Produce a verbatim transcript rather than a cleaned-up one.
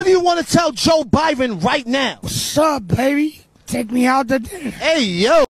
do you want to tell Joe Biden right now? What's up, baby? Take me out to dinner. Hey, yo.